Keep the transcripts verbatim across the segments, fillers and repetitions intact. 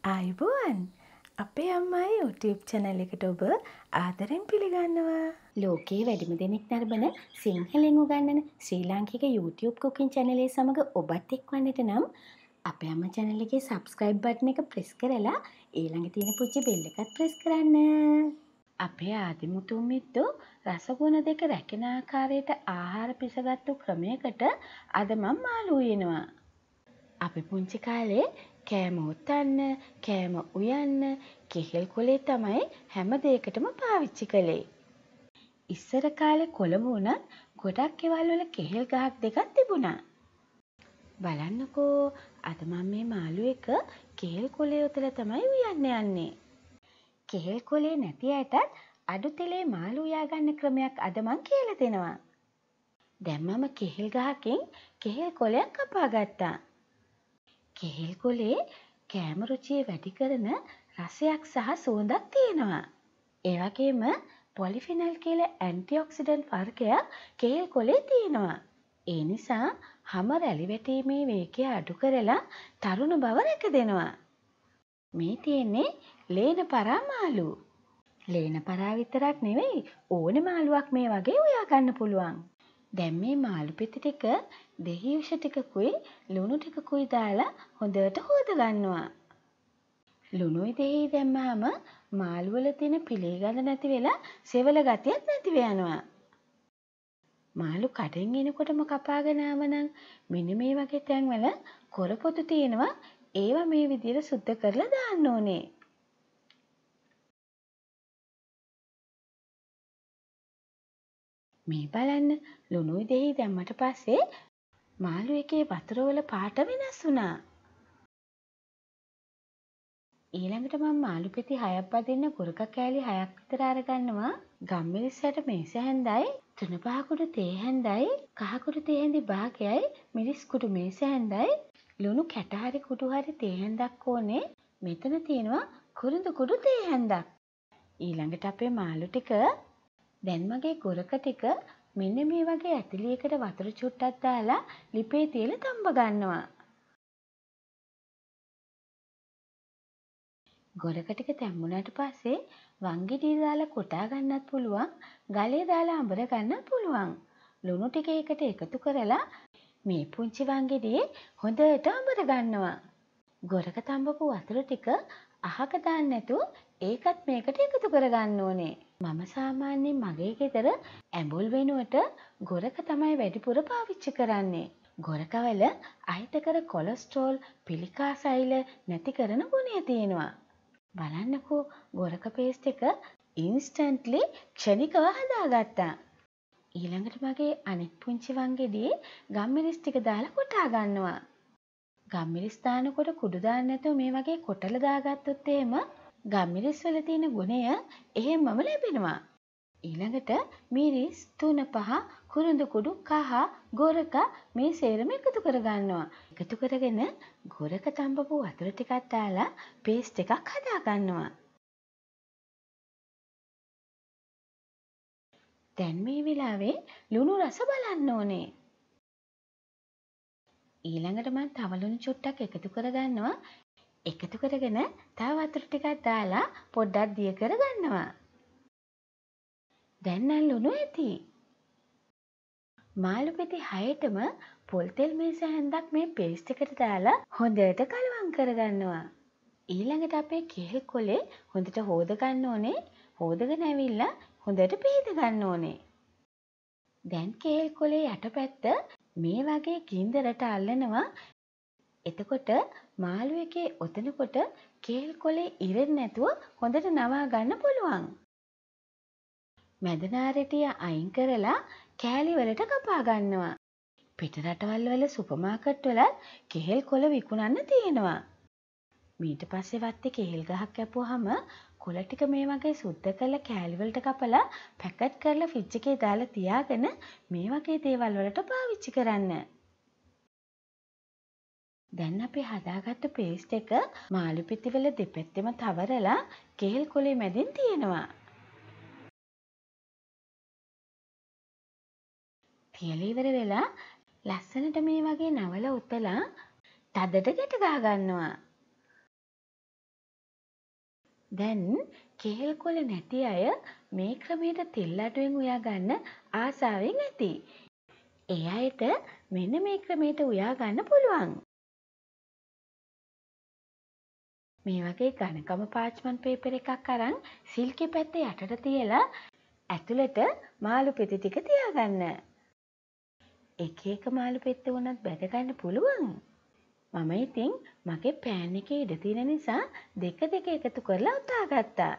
ආයුබෝවන් අපේ අම්මයි YouTube channel එකට ඔබ ආදරෙන් පිළිගන්නවා. ලෝකයේ වැඩිම දෙනෙක් නරඹන සිංහලෙන් උගන්වන ශ්‍රී ලාංකික YouTube cooking channel එක සමග ඔබත් එක්වන්නට නම් අපේ අම්මා channel එකේ subscribe button එක press කරලා ඊළඟ තියෙන පුංචි bell එකත් press කරන්න. අපේ ආදිමුතුන් මිත්තෝ රසගුණ දෙක රැකෙන ආකාරයට ආහාර පිසගත්තු ක්‍රමයකට අද මම මාළු උයනවා. අපි පුංචි කාලේ කෑම උතන්න, කෑම උයන්න, කෙහෙල් කොලේ තමයි හැම දෙයකටම පාවිච්චි කළේ. ඉස්සර කාලේ කොළඹ වුණත් ගොඩක් ගෙවල් වල කෙහෙල් ගහක් දෙකක් තිබුණා. බලන්නකෝ අද මම මේ මාළු එක කෙහෙල් කොලේ උතලා තමයි උයන්න යන්නේ. කෙහෙල් කොලේ නැති අයටත් අඩු තෙලේ මාළු උයා ගන්න ක්‍රමයක් අද මම කියලා දෙනවා. දැන් මම කෙහෙල් ගහකින් කෙහෙල් කොලයක් කපා ගත්තා. කෙහෙල් කොලේ කෑම රුචිය වැඩි කරන රසයක් සහ සුවඳක් තියෙනවා. ඒ වගේම පොලිෆිනල් කියලා ඇන්ටිऑක්සිඩන්ට් වර්ගයක් කෙහෙල් කොලේ තියෙනවා. ඒ නිසා හැම රැලි වැටීමේ වේගය අඩු කරලා තරුණ බව රැක දෙනවා. මේ තියෙන්නේ ලේන පරා මාළු. ලේන පරා විතරක් නෙවෙයි ඕනේ මාළුවක් මේ වගේ උයා ගන්න පුළුවන්. දැන් මේ මාළු පෙති ටික දෙහි යුෂ ටිකකුයි ලුණු ටිකකුයි දාලා හොඳට හොද ගන්නවා. ලුණුයි දෙහි දැම්මම මාළු වල තියෙන පිලේ ගඳ නැති වෙලා සෙවල ගතියක් නැතිව යනවා. මාළු කඩෙන් එනකොටම කපාගෙන ආවනම් මෙන්න මේ වගේ තැන්වල කොරපොතු තියෙනවා. ඒවා මේ විදිහට සුද්ධ කරලා දාන්න ඕනේ. මේ බලන්න ලුණුයි දෙහි දැම්මට පස්සේ මාළු එකේ වතුර වල පාට වෙනස් වුණා. ඊළඟට මම මාළු පෙති හයක් බදින්න ගොරක කෑලි හයක් විතර අරගන්නවා. ගම්මිරිස් ඇට මේස හැන්දයි, තුන පහ කුඩු තේ හැන්දයි, කහ කුඩු තේ හැඳි භාගයයි, මිරිස් කුඩු මේස හැන්දයි, ලුණු කැට හරි කුඩු හරි තේ හැන්දක් ඕනේ. මෙතන තියෙනවා කුරුඳු කුඩු තේ හැන්දක්. ඊළඟට අපේ මාළු ටික දැන් මගේ ගොරක ටික මෙන්න මේ වගේ ඇතිලියකට වතුර චුට්ටක් දාලා ලිපේ තියලා තම්බ ගන්නවා. ගොරක ටික තැම්බුණාට පස්සේ වංගෙඩිය දාලා කොටා ගන්නත් පුළුවන්, ගලේ දාලා අඹර ගන්නත් පුළුවන්. ලුණු ටික එකට එකතු කරලා මේ පුංචි වංගෙඩියේ හොඳට අඹර ගන්නවා. ගොරක තම්බපු වතුර ටික අහක දාන්න නැතුව ඒකත් මේකට එකතු කරගන්න ඕනේ. මම සාමාන්‍යයෙන් මගේ ගෙදර ඇඹුල් වෙනුවට ගොරක තමයි වැඩිපුර පාවිච්චි කරන්නේ. ගොරකවල අහිතකර කොලෙස්ටරෝල්, පිළිකා සෛල නැති කරන ගුණය තියෙනවා. බලන්නකෝ ගොරක පේස්ට් එක ඉන්ස්ටන්ට්ලි ක්ෂණිකව හදාගත්තා. ඊළඟට මගේ අනෙක් පුංචි වංගෙඩියේ ගම්මිරිස් ටික දාලා කොටා ගන්නවා. ගම්මිරිස් දානකොට කුඩු දාන්න නැතුව මේ වගේ කොටලා දාගත්තොත් එහෙම ගම්මිරිස් වල තියෙන ගුණය එහෙමම ලැබෙනවා. ඊළඟට මිරිස්, තුන පහ, කුරුඳු කුඩු, කහ, ගොරක මේ සේරම එකතු කරගන්නවා. එකතු කරගෙන ගොරක තම්බපු වතුර ටිකක් දාලා පේස්ට් එකක් හදා ගන්නවා. දැන් මේ වෙලාවේ ලුණු රස බලන්න ඕනේ. ඊළඟට මම තව ලුණු චුට්ටක් එකතු කරගන්නවා. එකතු කරගෙන තව වතුර ටිකක් දාලා පොඩ්ඩක් දිය කරගන්නවා. දැන් නම් ලුණු ඇති. මාළු පෙති හයටම පොල් තෙල් මේස හැන්දක් මේ පේස්ට් එකට දාලා හොඳට කලවම් කරගන්නවා. ඊළඟට අපේ කෙහෙල් කොලේ හොඳට හොද ගන්න ඕනේ. හොදගෙන ඇවිල්ලා හොඳට පිහිද ගන්න ඕනේ. දැන් කෙහෙල් කොලේ යටපැත්ත මේ වගේ ගින්දරට අල්ලනවා. එතකොට මාළු එකේ ඔතනකොට කෙහෙල් කොලේ ඉරෙන්නේ නැතුව හොඳට නවා ගන්න පුළුවන්. මැද නාරටිය අයින් කරලා කෑලි වලට කපා ගන්නවා. පිට රටවල් වල සුපර් මාකට් වල කෙහෙල් කොළ විකුණන්න තියෙනවා. ඊට පස්සේ වත්තේ කෙහෙල් ගහක් කැපුවාම කොළ ටික මේ වගේ සුද්ධ කරලා කෑලි වලට කපලා පැකට් කරලා ෆ්‍රිජ් එකේ දාලා තියාගෙන මේ වගේ දේවල් වලට පාවිච්චි කරන්න. දැන් අපි හදාගත්ත පේස්ට් එක මාළු පිටි වල දෙපැත්තෙම තවරලා කෙහෙල් කොලේ මැදින් තියෙනවා. තියලා ඉවර වෙලා ලස්සනට මේ වගේ නවල උතලා තදට ගැට ගහ ගන්නවා. දැන් කෙහෙල් කොළ නැති අය මේ ක්‍රමයට තෙල් අඩුවෙන් උයා ගන්න ආසාවෙන් ඇති. ඒ අයට මෙන්න මේ ක්‍රමයට උයා ගන්න පුළුවන්. මේ වගේ ඝනකම පාච්මන්ට් පේපර් එකක් අරන් සිල්කේ පැත්ත යටට තියලා ඇතුළට මාළු පෙති ටික තියාගන්න. එක එක මාළු පෙත්ත වුණත් බැද ගන්න පුළුවන්. මම ඉතින් මගේ පෑන් එකේ ඉඩ තියෙන නිසා දෙක දෙක එකතු කරලා උතා ගත්තා.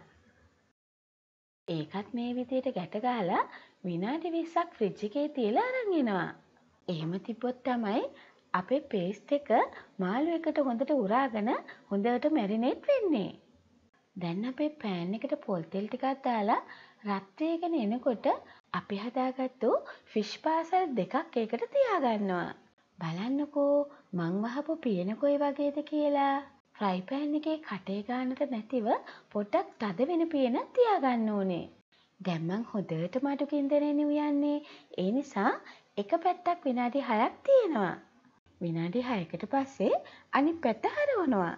ඒකත් මේ විදිහට ගැට ගහලා විනාඩි විස්සක් ෆ්‍රිජ් එකේ තියලා අරන් එනවා. එහෙම තිබ්බොත් තමයි අපේ පේස්ට් එක මාළු එකට හොඳට උරාගෙන හොඳට මැරිනේට් වෙන්නේ. දැන් අපේ පෑන් එකට පොල් තෙල් ටිකක් දාලා රත් වෙගෙන එනකොට අපි හදාගත්තු ෆිෂ් පාසල් දෙකක් ඒකට තියාගන්නවා. බලන්නකෝ මං වහපු පියන කොයි වගේද කියලා. ෆ්‍රයි පෑන් එකේ කටේ ගන්නට නැතිව පොඩ්ඩක් තද වෙන පියන තියාගන්න ඕනේ. දැන් මං හොඳට මඩු කින්දරේනේ උයන්නේ. ඒ නිසා එක පැත්තක් විනාඩි හයක් තියෙනවා. විනාඩි හයකට පස්සේ අනිත් පැත්ත හරවනවා.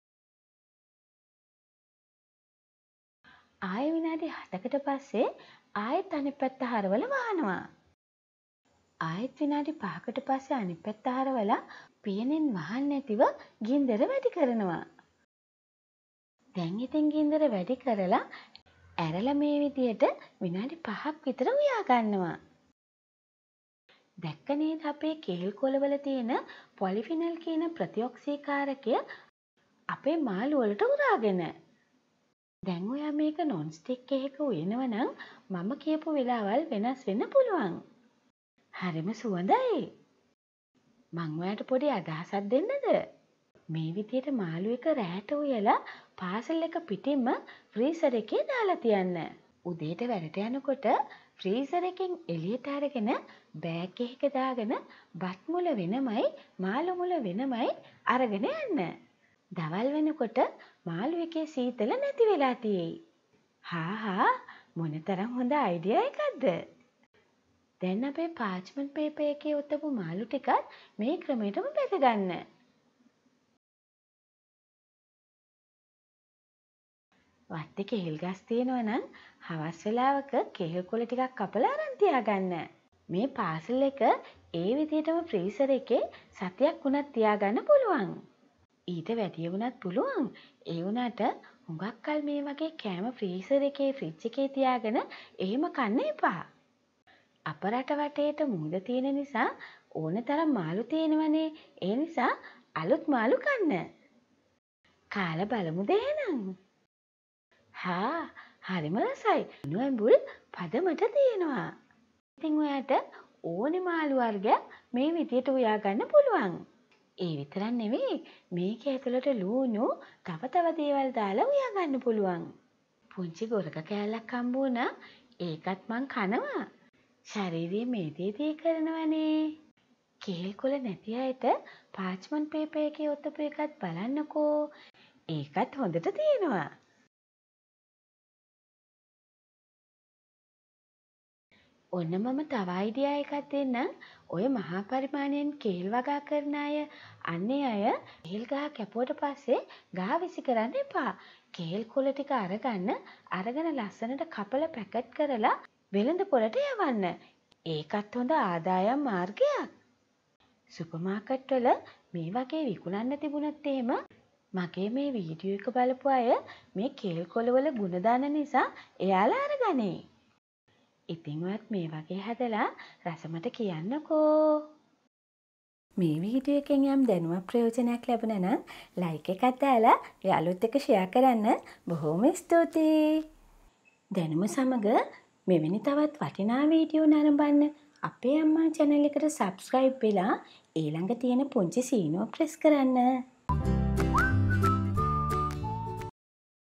ආයෙ විනාඩි හතකට පස්සේ ආයෙත් අනිත් පැත්ත හරවලා වහනවා. ආයෙත් විනාඩි පහකට පස්සේ අනිත් පැත්ත හරවලා පියනෙන් වහන්න නැතිව ගින්දර වැඩි කරනවා. දැන් ඉතින් ගින්දර වැඩි කරලා ඇරලා මේ විදියට විනාඩි පහක් විතර උයා ගන්නවා. දැක්ක නේද අපේ කෙහෙල් කොළවල තියෙන පොලිෆිනල් කියන ප්‍රතිඔක්සීකාරකය අපේ මාළු වලට උරාගෙන. දැන් ඔයා මේක නොන් ස්ටික් එකක උයනවා නම් මම කියපු වෙලාවල් වෙනස් වෙන්න පුළුවන්. හරිම සුවඳයි. මං ඔයාට පොඩි අදහසක් දෙන්නද? මේ විදියට මාළු එක රැට උයලා පාසල් එක පිටින්ම ෆ්‍රීසර් එකේ දාලා තියන්න. උදේට වැඩට යනකොට ෆ්‍රීසර් එකෙන් එළියට අරගෙන බෑග් එකක දාගෙන බත් මුල වෙනමයි මාළු මුල වෙනමයි අරගෙන යන්න. දවල් වෙනකොට මාළු එකේ සීතල නැති වෙලා තියෙයි. හා හා මොනතරම් හොඳ අයිඩියා එකක්ද? දැන් අපේ පාච්මන්ට් පේපර් එකේ ඔතපු මාළු ටිකත් මේ ක්‍රමයටම බෙද ගන්න. වත්තේ කෙහෙල් ගස් තියෙනවා නම් හවස් වෙලාවක කෙහෙල් කොළ ටිකක් කපලා අරන් තියාගන්න. මේ පාසල් එක ඒ විදිහටම ෆ්‍රීසර් එකේ සතියක් වුණත් තියාගන්න පුළුවන්. ඊට වැඩිය වුණත් පුළුවන්. ඒ වුණාට හුඟක් කල් මේ වගේ කෑම ෆ්‍රීසර් එකේ ෆ්‍රිජ් එකේ තියාගෙන එහෙම කන්න එපා. අප රට වටේට මුහුද තියෙන නිසා ඕන තරම් මාළු තියෙනවනේ. ඒ නිසා අලුත් මාළු කන්න. කාලා බලමුද එහෙනම්? හා හරිම රසයි. ලුණු ඇඹුල් පදමට තියෙනවා. ඉතින් ඔයාට ඕනේ මාළු වර්ගයක් මේ විදියට උයා ගන්න පුළුවන්. ඒ විතරක් නෙවෙයි මේක ඇතුළට ලුණු තව තව දේවල් දාලා උයා ගන්න පුළුවන්. පුංචි ගොරක කෑල්ලක් හම්බ වුණා ඒකත් මං කනවා. ශරීරයේ මේ දේ දේ කරනවනේ. කෙහෙල් කොළ නැති අයට පාච්මන්ට් පේපර් එකේ ඔතපු එකත් බලන්නකෝ. ඒකත් හොඳට තියෙනවා. ඔන්න මම තව අයිඩියා එකක් දෙන්නම්. ඔය මහා පරිමාණයෙන් කෙහෙල් වගා කරන අය අන්නේ අය කෙහෙල් ගහ කැපුවට පස්සේ ගහ විසි කරන්න එපා. කෙහෙල් කොළ ටික අරගන්න අරගෙන ලස්සනට කපලා පැකට් කරලා වෙළඳ පොළට යවන්න. ඒකත් හොඳ ආදායම් මාර්ගයක්. සුපර් මාකට් වල මේ වගේ විකුණන්න තිබුණත් එහෙම මගේ මේ වීඩියෝ එක බලපු අය මේ කෙහෙල් කොළ වල ගුණ දන්න නිසා එයාලා අරගනේ. ඉතින් ඔයත් මේ වගේ හදලා රසමට කියන්නකෝ. මේ වීඩියෝ එකෙන් යම් දැනුමක් ප්‍රයෝජනයක් ලැබුණා නම් ලයික් එකක් දාලා යාළුවොත් එක්ක ෂෙයා කරන්න බොහොම ස්තුතියි. දැනුම සමග මෙවැනි තවත් වටිනා වීඩියෝ නරඹන්න අපේ අම්මා channel එකට subscribe වෙලා ඊළඟ තියෙන පුංචි සීනුව press කරන්න.